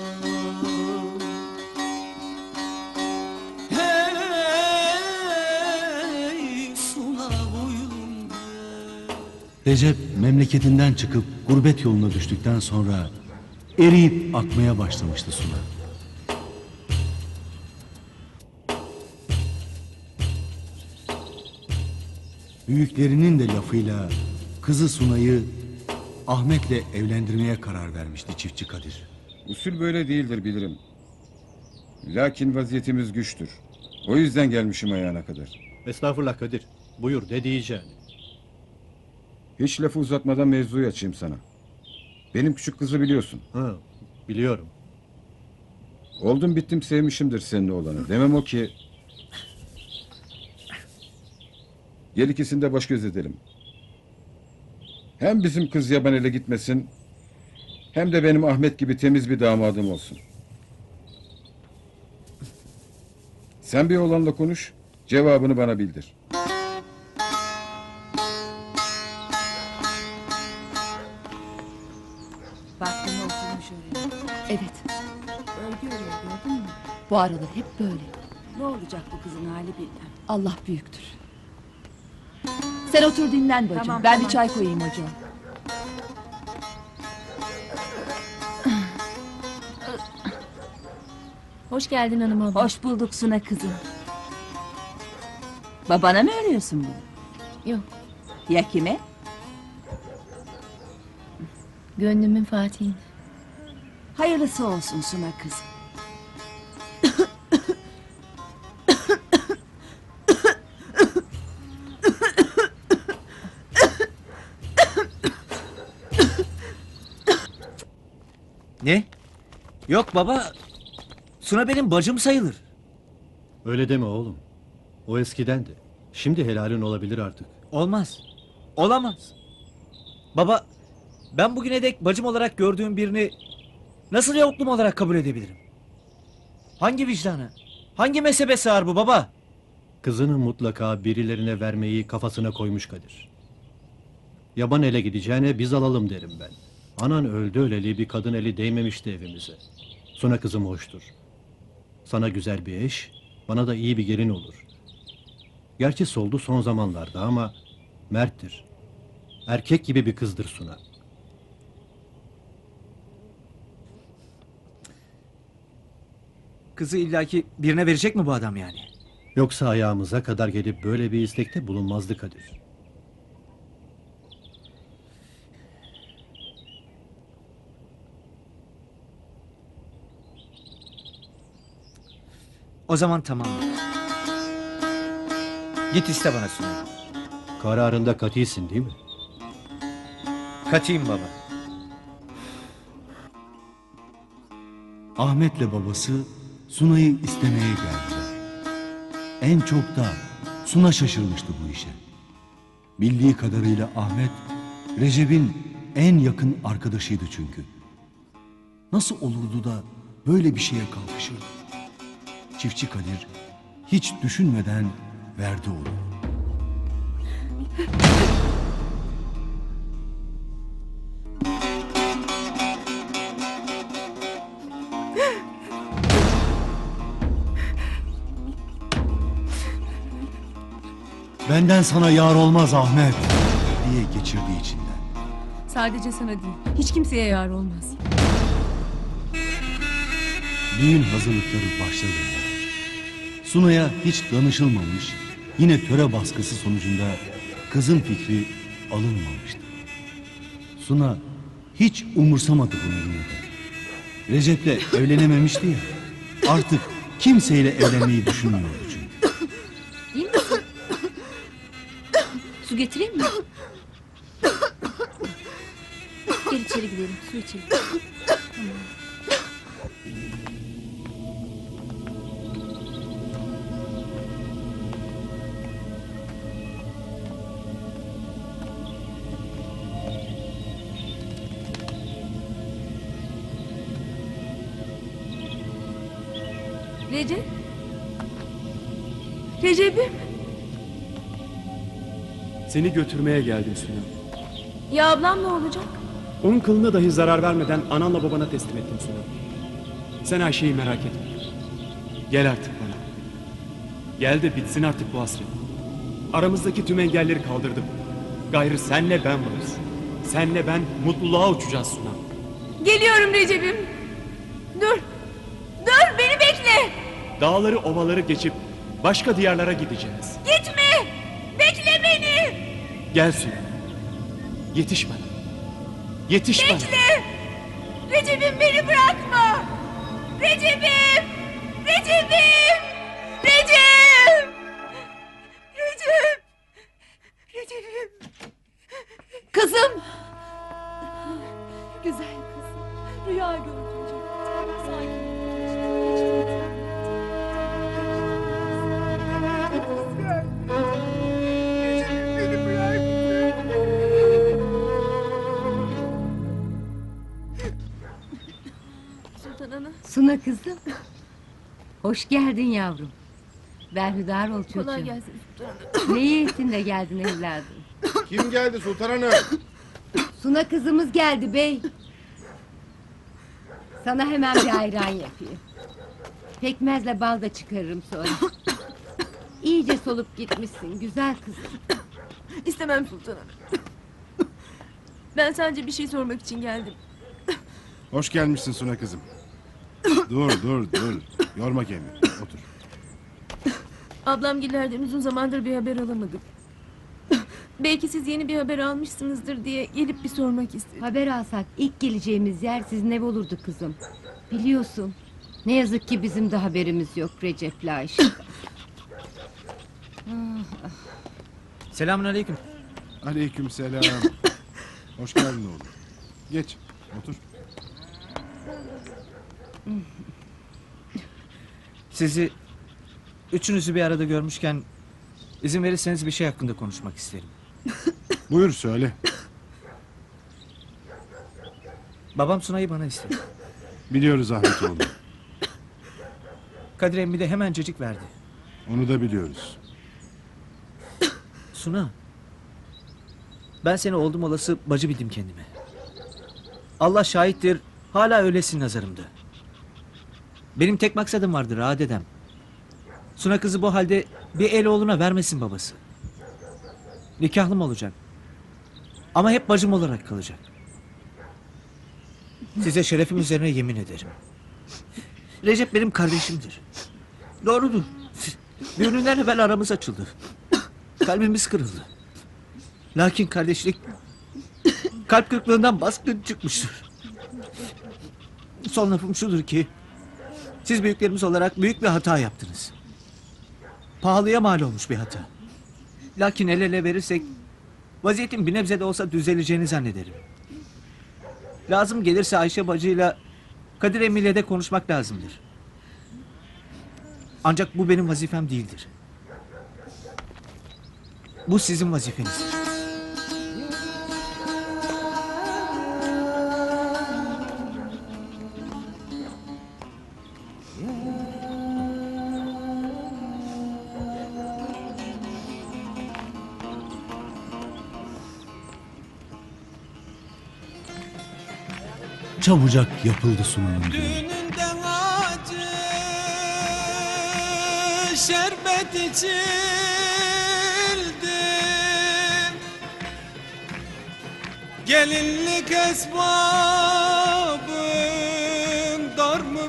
Hey Suna boyum. Recep memleketinden çıkıp gurbet yoluna düştükten sonra eriyip akmaya başlamıştı Suna. Büyüklerinin de lafıyla kızı Sunay'ı Ahmet'le evlendirmeye karar vermişti çiftçi Kadir. Usul böyle değildir bilirim. Lakin vaziyetimiz güçtür. O yüzden gelmişim ayağına kadar. Estağfurullah Kadir. Buyur ne diyeceksin? Hiç lafı uzatmadan mevzuyu açayım sana. Benim küçük kızı biliyorsun. Ha, biliyorum. Oldum bittim sevmişimdir senin oğlanı. Demem o ki... Gel ikisini de baş göz edelim. Hem bizim kız yaban ele gitmesin... Hem de benim Ahmet gibi temiz bir damadım olsun. Sen bir oğlanla konuş, cevabını bana bildir. Baktın mı oturmuş öyle. Evet. Örgü örüyor gördün mü? Bu aralar hep böyle. Ne olacak bu kızın hali bilmem. Allah büyüktür. Sen otur dinlen bacım. Tamam, ben tamam. bir çay koyayım hocam. Hoş geldin hanım abla. Hoş bulduk Suna kızım. Babana mı örüyorsun bunu? Yok. Ya kime? Gönlümün Fatih'in. Hayırlısı olsun Suna kızım. Ne? Yok baba. Suna benim bacım sayılır. Öyle deme oğlum. O eskidendi. Şimdi helalin olabilir artık. Olmaz. Olamaz. Baba, ben bugüne dek bacım olarak gördüğüm birini nasıl yavuklum olarak kabul edebilirim? Hangi vicdana? Hangi mezhebe sığar bu baba? Kızını mutlaka birilerine vermeyi kafasına koymuş Kadir. Yaban ele gideceğine biz alalım derim ben. Anan öldü öleli bir kadın eli değmemişti evimize. Suna kızım hoştur. Sana güzel bir eş, bana da iyi bir gelin olur. Gerçi soldu son zamanlarda ama merttir. Erkek gibi bir kızdır Suna. Kızı illaki birine verecek mi bu adam yani? Yoksa ayağımıza kadar gelip böyle bir istekte bulunmazdı Kadir. O zaman tamam. Git iste bana Suna. Kararında katisin değil mi? Katiyim baba. Ahmet'le babası Sunay'ı istemeye geldiler. En çok da Suna şaşırmıştı bu işe. Bildiği kadarıyla Ahmet, Recep'in en yakın arkadaşıydı çünkü. Nasıl olurdu da böyle bir şeye kalkışırdı? Çiftçi Kadir hiç düşünmeden verdi onu. Benden sana yar olmaz Ahmet diye geçirdiği içinden. Sadece sana değil, hiç kimseye yar olmaz. Düğün hazırlıkları başladı. Suna'ya hiç danışılmamış, yine töre baskısı sonucunda kızın fikri alınmamıştı. Suna hiç umursamadı bunu yine de. Recep'le evlenememişti ya, artık kimseyle evlenmeyi düşünmüyordu çünkü. İyi misin? Su getireyim mi? Gel içeri gidelim, su içelim. Tamam. Recep? Recep'im? Seni götürmeye geldim Suna. Ya ablam ne olacak? Onun kılına dahi zarar vermeden ananla babana teslim ettim Suna. Sen Ayşe'yi merak etme. Gel artık bana. Gel de bitsin artık bu hasret. Aramızdaki tüm engelleri kaldırdım. Gayrı senle ben varız. Senle ben mutluluğa uçacağız Suna. Geliyorum Recep'im. Dur. Dur beni bekle. Dağları ovaları geçip başka diyarlara gideceğiz. Gitme. Bekle beni. Gel Suna. Yetiş bana. Yetiş bana. Bekle. Recep'im beni bırakma. Recep'im. Recep'im. Recep. Recep. Recep'im. Kızım! Güzel kızım. Rüya gördüm canım. Sakin. Sultan Ana. Suna kızım. Hoş geldin yavrum. Berhudar ol çocuğum. Kolay gelsin Sultan Ana. Ne iyi ettin de geldin evladım. Kim geldi Sultan Hanım? Suna kızımız geldi bey. Sana hemen bir ayran yapayım. Pekmezle bal da çıkarırım sonra. İyice solup gitmişsin güzel kızım. İstemem Sultan Ana. Ben sadece bir şey sormak için geldim. Hoş gelmişsin Suna kızım. Dur dur dur. Yorma kendini. Otur. Ablamgillerden uzun zamandır bir haber alamadım. Belki siz yeni bir haber almışsınızdır diye gelip bir sormak istedim. Haber alsak ilk geleceğimiz yer sizin ev olurdu kızım. Biliyorsun. Ne yazık ki bizim de haberimiz yok Recep'le Ayşe. Selamünaleyküm. Aleykümselam. Hoş geldin oğlum. Geç. Otur. Sizi üçünüzü bir arada görmüşken izin verirseniz bir şey hakkında konuşmak isterim. Buyur söyle. Babam Sunay'ı bana istedi. Biliyoruz Ahmet oğlum. Kadir emmi de hemencecik verdi. Onu da biliyoruz. Suna, ben seni oldum olası bacı bildim kendime. Allah şahittir, hala öylesin nazarımda. Benim tek maksadım vardır ağa dedem. Suna kızı bu halde bir el oğluna vermesin babası. Nikahlım olacak. Ama hep bacım olarak kalacak. Size şerefim üzerine yemin ederim. Recep benim kardeşimdir. Doğrudur. Düğününden evvel aramız açıldı. Kalbimiz kırıldı. Lakin kardeşlik kalp kırıklığından baskın çıkmıştır. Son lafım şudur ki siz büyüklerimiz olarak büyük bir hata yaptınız. Pahalıya mal olmuş bir hata. Lakin el ele verirsek vaziyetin bir nebze de olsa düzeleceğini zannederim. Lazım gelirse Ayşe bacıyla Kadir emmiyle de konuşmak lazımdır. Ancak bu benim vazifem değildir. Bu sizin vazifeniz. Çabucak yapıldı Suna'nın düğünü. Düğününden acı şerbet içildi. Gelinlik esbabın dar mı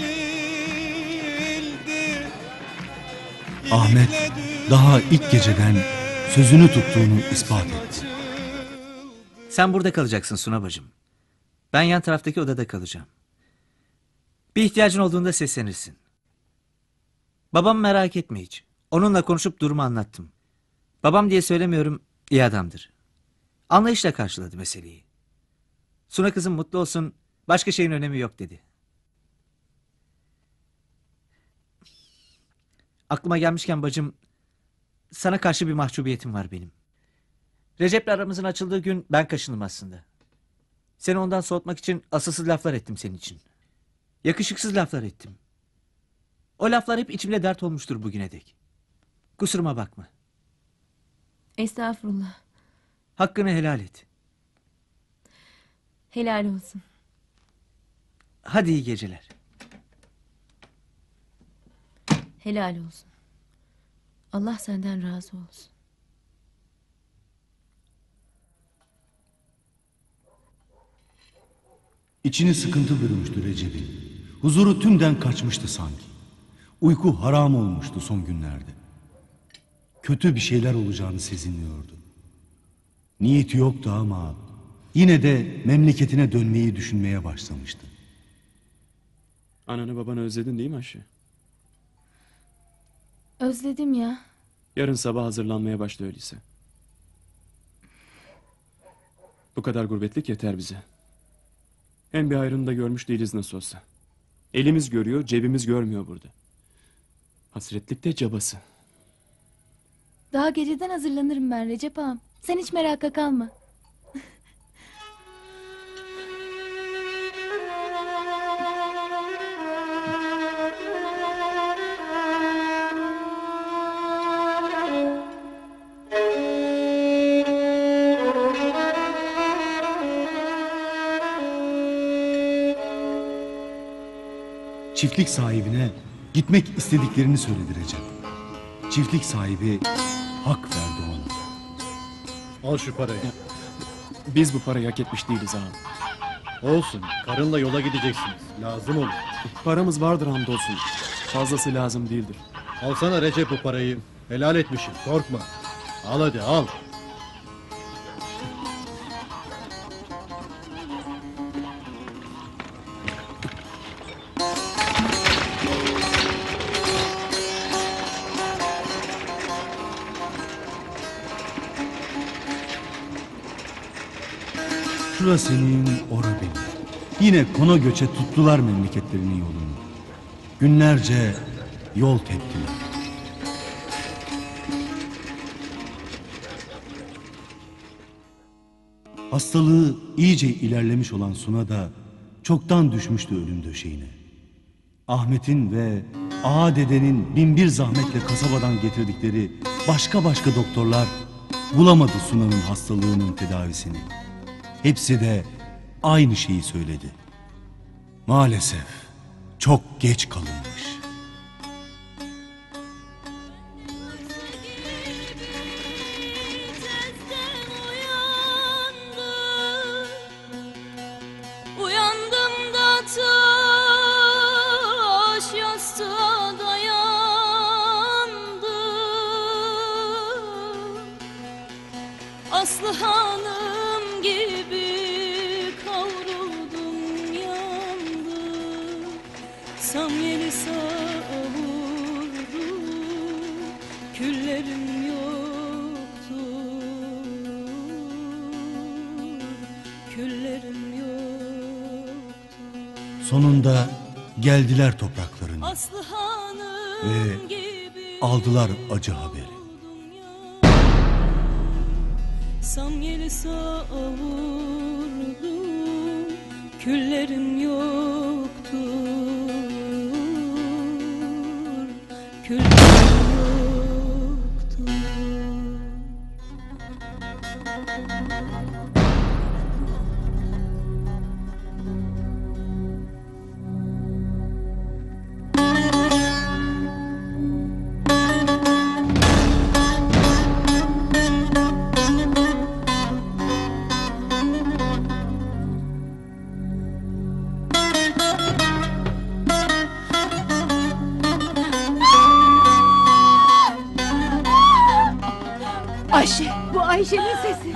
biçildi. Ahmet daha ilk geceden sözünü tuttuğunu ispat etti. Sen burada kalacaksın Suna bacım. Ben yan taraftaki odada kalacağım. Bir ihtiyacın olduğunda seslenirsin. Babam merak etme hiç. Onunla konuşup durumu anlattım. Babam diye söylemiyorum, iyi adamdır. Anlayışla karşıladı meseleyi. Suna kızım mutlu olsun, başka şeyin önemi yok dedi. Aklıma gelmişken bacım, sana karşı bir mahcubiyetim var benim. Recep'le aramızın açıldığı gün ben kaşındım aslında. Seni ondan soğutmak için asılsız laflar ettim senin için. Yakışıksız laflar ettim. O laflar hep içimde dert olmuştur bugüne dek. Kusuruma bakma. Estağfurullah. Hakkını helal et. Helal olsun. Hadi iyi geceler. Helal olsun. Allah senden razı olsun. İçini sıkıntı bürümüştü Recep'in. Huzuru tümden kaçmıştı sanki. Uyku haram olmuştu son günlerde. Kötü bir şeyler olacağını sezinliyordu. Niyeti yoktu ama yine de memleketine dönmeyi düşünmeye başlamıştı. Ananı babanı özledin değil mi Ayşe? Özledim ya. Yarın sabah hazırlanmaya başla öyleyse. Bu kadar gurbetlik yeter bize. Hem bir hayrını da görmüş değiliz nasıl olsa. Elimiz görüyor, cebimiz görmüyor burada. Hasretlik de cabası. Daha geceden hazırlanırım ben Recep ağam. Sen hiç meraka kalma. Çiftlik sahibine gitmek istediklerini söyledi Recep. Çiftlik sahibi hak verdi ona. Al şu parayı. Biz bu parayı hak etmiş değiliz ağam. Olsun. Karınla yola gideceksiniz. Lazım olur. Paramız vardır hamdolsun. Fazlası lazım değildir. Alsana Recep bu parayı. Helal etmişim. Korkma. Al hadi al. Şura senin, ora benim. Yine kona göçe tuttular memleketlerinin yolunu. Günlerce yol teptiler. Hastalığı iyice ilerlemiş olan Suna da çoktan düşmüştü ölüm döşeğine. Ahmet'in ve Ağa dedenin binbir zahmetle kasabadan getirdikleri başka başka doktorlar bulamadı Suna'nın hastalığının tedavisini. Hepsi de aynı şeyi söyledi. Maalesef çok geç kalınmış. Uyandım da taş yastığa dayandım. Aslı hanım gibi kavruldum yandım. Samyeli savurdum, küllerim yoktur, küllerim yoktur. Sonunda geldiler topraklarına Aslı hanım ve aldılar acı haberi. Samyeli savurdum, küllerim yoktur, küllerim yoktur. Ayşe, bu Ayşe'nin sesi.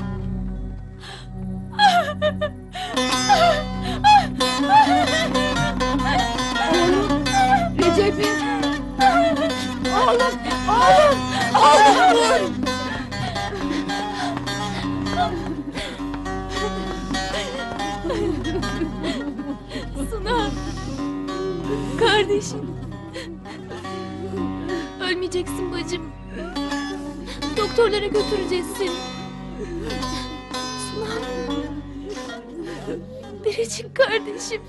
Oğlum, Recep'im. Oğlum, oğlum, oğlum. Suna. Kardeşim. Ölmeyeceksin bacım. Doktorlara götüreceğiz seni. Suna. Biricik kardeşim.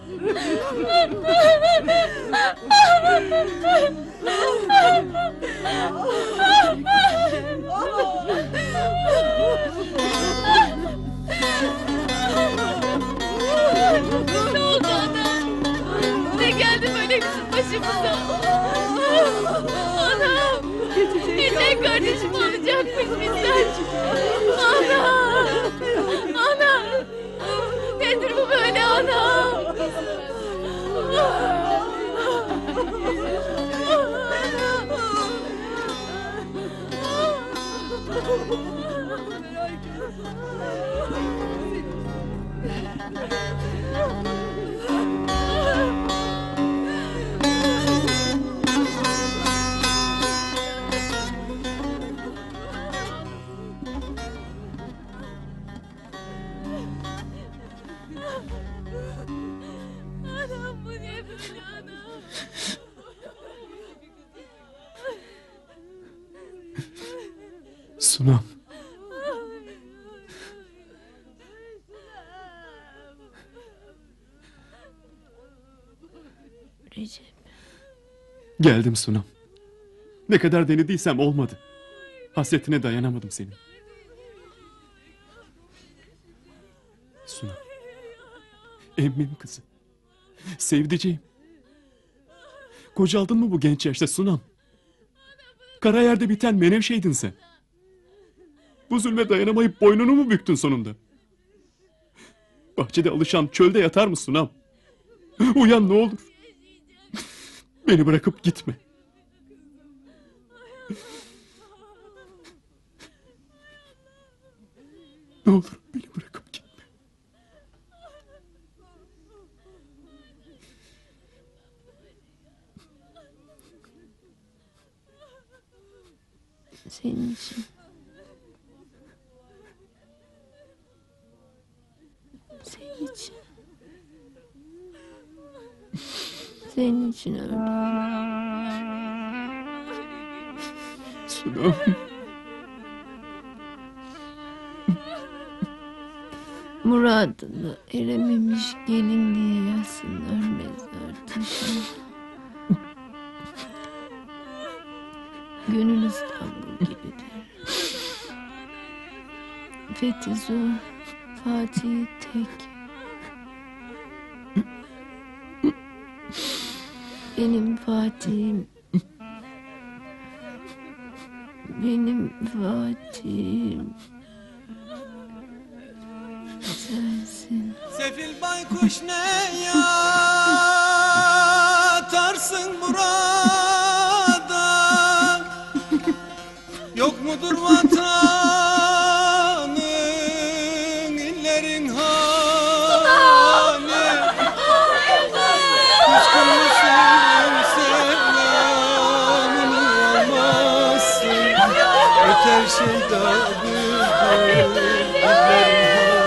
Ne oldu ana? Ne geldi böyle bizim başımıza? Anam! Birden kardeşim olacakmış bizden. Ana! Ana! Nedir bu böyle ana? Anam bu niye böyle anam? Sunam. Recep. Geldim Sunam. Ne kadar denediysem olmadı. Hasretine dayanamadım senin. Sunam. Emmim kızı. Sevdiceğim. Kocaldın mı bu genç yaşta Sunam? Kara yerde biten menevşeydin sen. Bu zulme dayanamayıp boynunu mu büktün sonunda? Bahçede alışan çölde yatar mı Sunam? Uyan ne olur. Beni bırakıp gitme. Ne olur beni bırakıp gitme. Senin için. Senin için. Senin için öldüm. Sunam. Muradına erememiş gelin diye yazsınlar mezar taşına. Gönül İstanbul gibidir. Fethi zor, Fatih tek. Benim Fatih'im. Benim Fatih'im. Sensin. Sefil baykuş ne yatarsın burada? Yok mudur vatanın illerin hali? Küskün müsün selamını almazsın? Öter şeyda bülbül illerin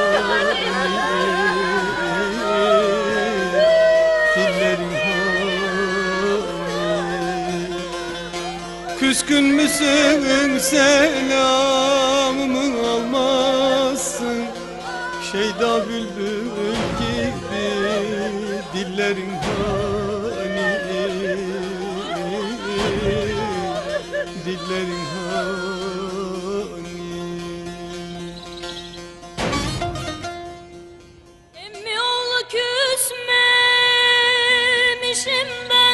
Küskün müsün selamımı almazsın? Şeyda bülbül gibi dillerin hani, dillerin hani. Emmi oğlu küsmemişim ben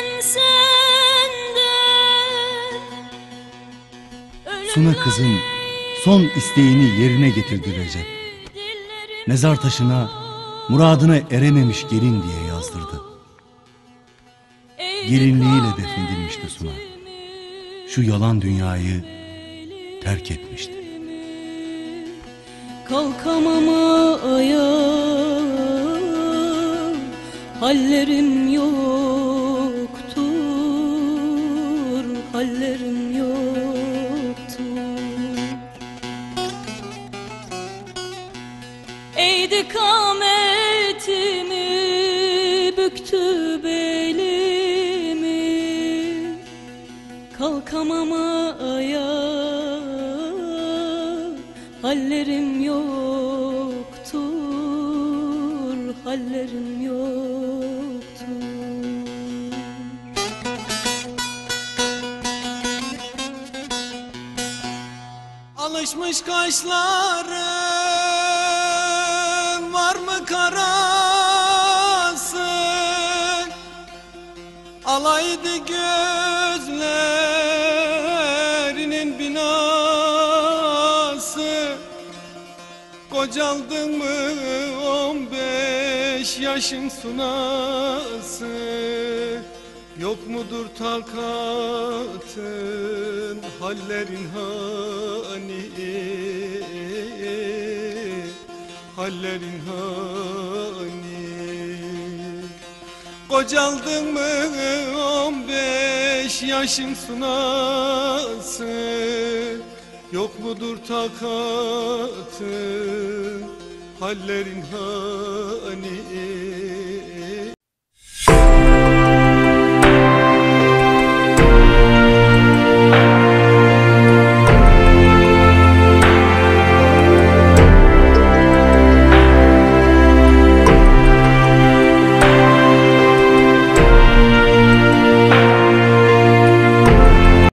senden. Suna kızın son isteğini yerine getirdi Recep. Mezar taşına muradına erememiş gelin diye yazdırdı. Gelinliğiyle defnedilmişti Suna. Şu yalan dünyayı terk etmişti. Kalkamam ayağa, hallerim yoktur, hallerim yoktur. Eğdi kametimi, büktü belimi, kalkamam ayağa, hallerim yoktur, hallerim yok. Alışmış kaşların var mı karası? Alaydı gözlerinin binası. Kocaldın mı on beş yaşın sunası? Yok mudur takatın hallerin hani? Hallerin hani? Kocaldın mı on beş yaşın sunası? Yok mudur takatın hallerin hani?